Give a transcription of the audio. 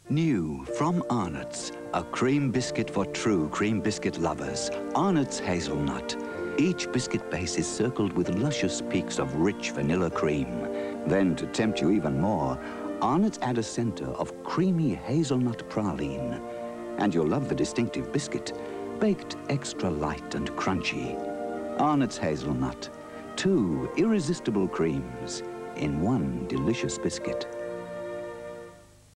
New from Arnott's, a cream biscuit for true cream biscuit lovers. Arnott's Hazelnut. Each biscuit base is circled with luscious peaks of rich vanilla cream. Then, to tempt you even more, Arnott's add a center of creamy hazelnut praline. And you'll love the distinctive biscuit, baked extra light and crunchy. Arnott's Hazelnut. 2 irresistible creams in one delicious biscuit.